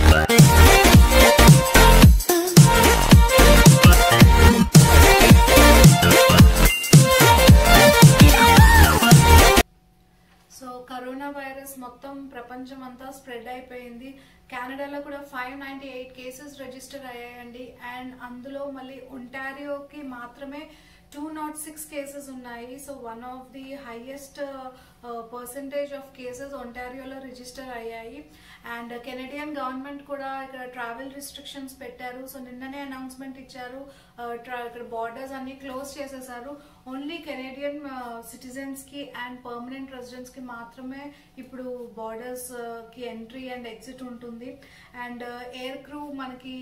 Corona virus మొత్తం ప్రపంచమంతా spread అయిపోయింది. కెనడాలో కూడా 598 కేసెస్ రిజిస్టర్ అయ్యాయండి. అండ్ అందులో మళ్ళీ ఒంటారియోకి మాత్రమే 206 కేసెస్ ఉన్నాయి. So one of the highest percentage of cases ఒంటారియోలో రిజిస్టర్ అయ్యాయి. అండ్ కెనడియన్ గవర్నమెంట్ కూడా ఇక్కడ ట్రావెల్ రిస్ట్రిక్షన్స్ పెట్టారు. సో నిన్ననే అనౌన్స్మెంట్ ఇచ్చారు, ఇక్కడ బార్డర్స్ అన్ని క్లోజ్ చేసేసారు. ఓన్లీ కెనడియన్ సిటిజన్స్ కి అండ్ పర్మనెంట్ రెసిడెంట్స్ కి మాత్రమే ఇప్పుడు బార్డర్స్ కి ఎంట్రీ అండ్ ఎగ్జిట్ ఉంటుంది. అండ్ ఎయిర్ క్రూ మనకి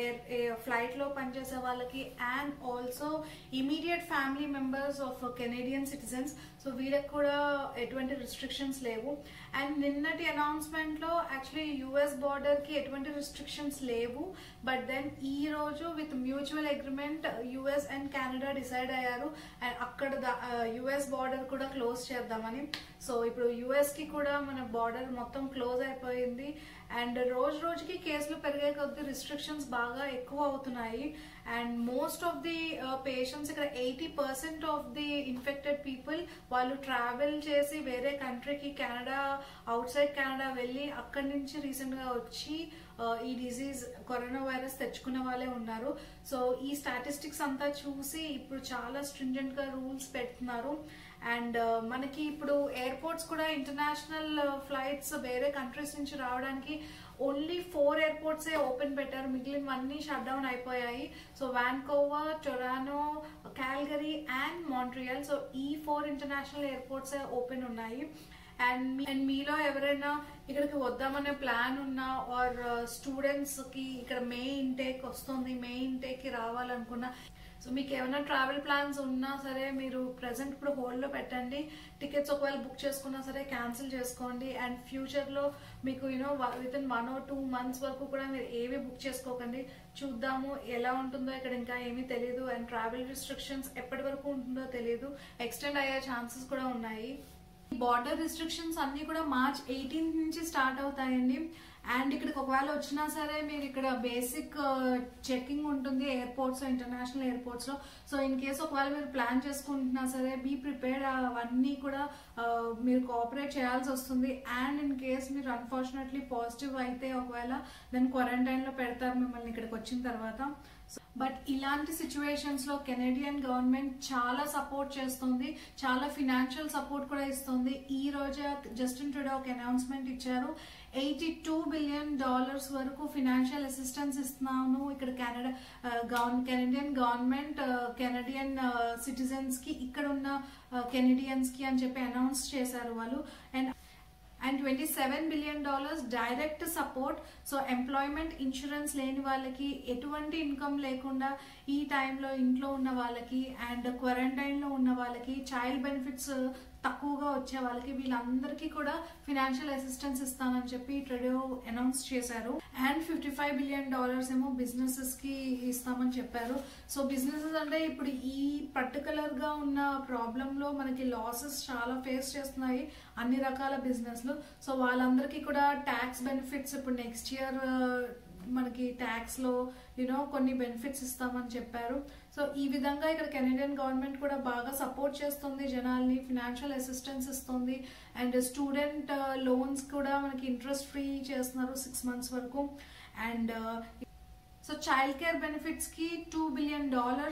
ఫ్లైట్ లో పనిచేసే వాళ్ళకి and also immediate family members of Canadian citizens, so వీళ్ళకి కూడా ఎటువంటి రిస్ట్రిక్షన్స్ లేవు. అండ్ నిన్నటి అనౌన్స్మెంట్ లో యాక్చువల్లీ యుఎస్ బార్డర్ కి ఎటువంటి రిస్ట్రిక్షన్స్ లేవు. బట్ దెన్ ఈ రోజు with mutual agreement US and Canada decide అయ్యారు అండ్ అక్కడ యుఎస్ బార్డర్ కూడా క్లోజ్ చేద్దామని. సో ఇప్పుడు యుఎస్ కి కూడా మన బార్డర్ మొత్తం క్లోజ్ అయిపోయింది. అండ్ రోజు రోజుకి కేసులు పెరిగే కొద్ది రిస్ట్రిక్షన్స్ బాగా ఎక్కువ అవుతున్నాయి. And most of the patients ఇక్కడ 80% ఆఫ్ ది ఇన్ఫెక్టెడ్ పీపుల్ వాళ్ళు ట్రావెల్ చేసి వేరే కంట్రీకి కెనడా అవుట్ సైడ్ కెనడా వెళ్ళి అక్కడి నుంచి రీసెంట్ గా వచ్చి ఈ డిజీజ్ కరోనా వైరస్ తెచ్చుకున్న వాళ్ళే ఉన్నారు. సో ఈ స్టాటిస్టిక్స్ అంతా చూసి ఇప్పుడు చాలా స్ట్రింజెంట్ గా రూల్స్ పెడుతున్నారు. అండ్ మనకి ఇప్పుడు ఎయిర్పోర్ట్స్ కూడా ఇంటర్నేషనల్ ఫ్లైట్స్ వేరే కంట్రీస్ నుంచి రావడానికి ఓన్లీ 4 ఎయిర్పోర్ట్స్ ఓపెన్ పెట్టారు, మిగిలినవన్నీ షట్ డౌన్ అయిపోయాయి. So Vancouver, Toronto, Calgary and Montreal, so ఈ 4 ఇంటర్నేషనల్ ఎయిర్పోర్ట్స్ ఓపెన్ ఉన్నాయి. అండ్ మీలో ఎవరైనా ఇక్కడికి వద్దామనే ప్లాన్ ఉన్నా ఆర్ స్టూడెంట్స్ కి ఇక్కడ మే ఇంటేక్ వస్తుంది, మే ఇంటేక్ కి రావాలనుకున్నా, సో మీకు ఏమైనా ట్రావెల్ ప్లాన్స్ ఉన్నా సరే మీరు ప్రెసెంట్ ఇప్పుడు హోల్డ్ లో పెట్టండి. టికెట్స్ ఒకవేళ బుక్ చేసుకున్నా సరే క్యాన్సిల్ చేసుకోండి. అండ్ ఫ్యూచర్ లో మీకు విత్ ఇన్ 1 or 2 months వరకు కూడా మీరు ఏవి బుక్ చేసుకోకండి. చూద్దాము ఎలా ఉంటుందో, ఇక్కడ ఇంకా ఏమీ తెలియదు. అండ్ ట్రావెల్ రిస్ట్రిక్షన్స్ ఎప్పటి వరకు ఉంటుందో తెలియదు, ఎక్స్టెండ్ అయ్యే ఛాన్సెస్ కూడా ఉన్నాయి. బార్డర్ రిస్ట్రిక్షన్స్ అన్ని కూడా March 18th నుంచి స్టార్ట్ అవుతాయండి. అండ్ ఇక్కడికి ఒకవేళ వచ్చినా సరే మీరు ఇక్కడ బేసిక్ చెకింగ్ ఉంటుంది ఎయిర్పోర్ట్స్, ఇంటర్నేషనల్ ఎయిర్పోర్ట్స్ లో. సో ఇన్ కేసు ఒకవేళ మీరు ప్లాన్ చేసుకుంటున్నా సరే బీ ప్రిపేర్డ్, అవన్నీ కూడా మీరు కోఆపరేట్ చేయాల్సి వస్తుంది. అండ్ ఇన్ కేస్ మీరు అన్ఫార్చునేట్లీ పాజిటివ్ అయితే ఒకవేళ దాన్ని క్వారంటైన్ లో పెడతారు మిమ్మల్ని ఇక్కడికి వచ్చిన తర్వాత. బట్ ఇలాంటి సిచ్యువేషన్స్ లో కెనడియన్ గవర్నమెంట్ చాలా సపోర్ట్ చేస్తుంది, చాలా ఫినాన్షియల్ సపోర్ట్ కూడా ఇస్తుంది. ఈ రోజే జస్టిన్ ట్రూడో ఒక అనౌన్స్మెంట్ ఇచ్చారు, $82 billion వరకు ఫినాన్షియల్ అసిస్టెన్స్ ఇస్తున్నాను ఇక్కడ కెనడియన్ గవర్నమెంట్ కెనడియన్ సిటిజన్స్ కి, ఇక్కడ ఉన్న కెనడియన్స్ కి అని చెప్పి అనౌన్స్ చేశారు వాళ్ళు. And $27 billion direct support. So employment insurance లేని వాళ్ళకి, ఎటువంటి ఇన్కమ్ లేకుండా ఈ టైంలో ఇంట్లో ఉన్న వాళ్ళకి, అండ్ క్వారంటైన్ లో ఉన్న వాళ్ళకి, చైల్డ్ బెనిఫిట్స్ తక్కువగా వచ్చే వాళ్ళకి, వీళ్ళందరికీ కూడా ఫినాన్షియల్ అసిస్టెన్స్ ఇస్తానని చెప్పి ట్రూడో అనౌన్స్ చేశారు. అండ్ $55 billion ఏమో బిజినెసెస్ కి ఇస్తామని చెప్పారు. సో బిజినెసెస్ అంటే ఇప్పుడు ఈ పర్టికులర్ గా ఉన్న ప్రాబ్లం లో మనకి లాసెస్ చాలా ఫేస్ చేస్తున్నాయి అన్ని రకాల బిజినెస్లు. సో వాళ్ళందరికీ కూడా ట్యాక్స్ బెనిఫిట్స్ ఇప్పుడు నెక్స్ట్ ఇయర్ మనకి ట్యాక్స్ లో కొన్ని బెనిఫిట్స్ ఇస్తామని చెప్పారు. సో ఈ విధంగా ఇక్కడ కెనడియన్ గవర్నమెంట్ కూడా బాగా సపోర్ట్ చేస్తుంది జనాల్ని, ఫినాన్షియల్ అసిస్టెన్స్ ఇస్తుంది. అండ్ స్టూడెంట్ లోన్స్ కూడా మనకి ఇంట్రెస్ట్ ఫ్రీ చేస్తున్నారు 6 months వరకు. And so child care benefits కి $2 billion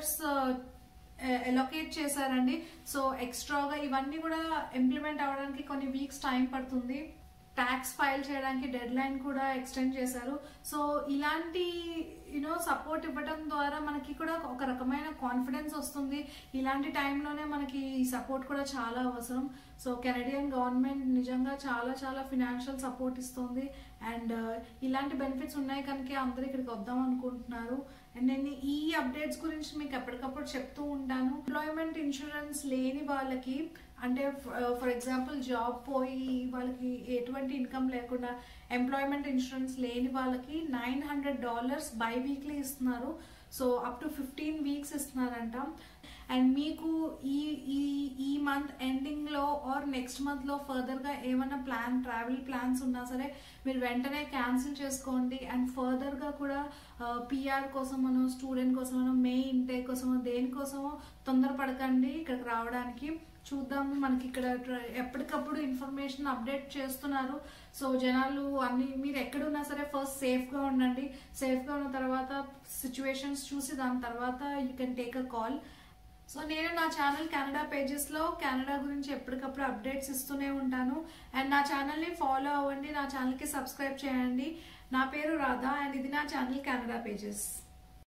అలొకేట్ చేశారండి. సో ఎక్స్ట్రాగా ఇవన్నీ కూడా ఇంప్లిమెంట్ అవ్వడానికి కొన్ని వీక్స్ టైం పడుతుంది. ట్యాక్స్ ఫైల్ చేయడానికి డెడ్ లైన్ కూడా ఎక్స్టెండ్ చేశారు. సో ఇలాంటి సపోర్ట్ ఇవ్వడం ద్వారా మనకి కూడా ఒక రకమైన కాన్ఫిడెన్స్ వస్తుంది. ఇలాంటి టైంలోనే మనకి సపోర్ట్ కూడా చాలా అవసరం. సో కెనడియన్ గవర్నమెంట్ నిజంగా చాలా చాలా ఫినాన్షియల్ సపోర్ట్ ఇస్తుంది. అండ్ ఇలాంటి బెనిఫిట్స్ ఉన్నాయి కనుక అందరూ ఇక్కడికి వద్దాం అనుకుంటున్నారు. అండ్ నేను ఈ అప్డేట్స్ గురించి మీకు ఎప్పటికప్పుడు చెప్తూ ఉంటాను. ఎంప్లాయ్మెంట్ ఇన్సూరెన్స్ లేని వాళ్ళకి, అంటే ఫర్ ఎగ్జాంపుల్ జాబ్ పోయి వాళ్ళకి ఎటువంటి ఇన్కమ్ లేకుండా ఎంప్లాయ్మెంట్ ఇన్సూరెన్స్ లేని వాళ్ళకి $900 బై వీక్లీ ఇస్తున్నారు. సో అప్ టు 15 weeks ఇస్తున్నారంట. అండ్ మీకు ఈ మంత్ ఎండింగ్ లో ఆర్ నెక్స్ట్ మంత్ లో ఫర్దర్ గా ఏమైనా ట్రావెల్ ప్లాన్స్ ఉన్నా సరే మీరు వెంటనే క్యాన్సిల్ చేసుకోండి. అండ్ ఫర్దర్ గా కూడా పిఆర్ కోసమనో స్టూడెంట్ కోసమనో మే ఇంటేక్ కోసమో దేనికోసమో తొందరపడకండి ఇక్కడికి రావడానికి. చూద్దాము, మనకి ఇక్కడ ఎప్పటికప్పుడు ఇన్ఫర్మేషన్ అప్డేట్ చేస్తున్నారు. సో జనాలు అన్ని మీరు ఎక్కడున్నా సరే ఫస్ట్ సేఫ్గా ఉండండి. సేఫ్గా ఉన్న తర్వాత సిచ్యువేషన్స్ చూసి దాని తర్వాత you can take a call. So నేను నా ఛానల్ కెనడా పేజెస్లో కెనడా గురించి ఎప్పటికప్పుడు అప్డేట్స్ ఇస్తూనే ఉంటాను. అండ్ నా ఛానల్ని ఫాలో అవ్వండి, నా ఛానల్కి సబ్స్క్రైబ్ చేయండి. నా పేరు రాధా అండ్ ఇది నా ఛానల్ కెనడా పేజెస్.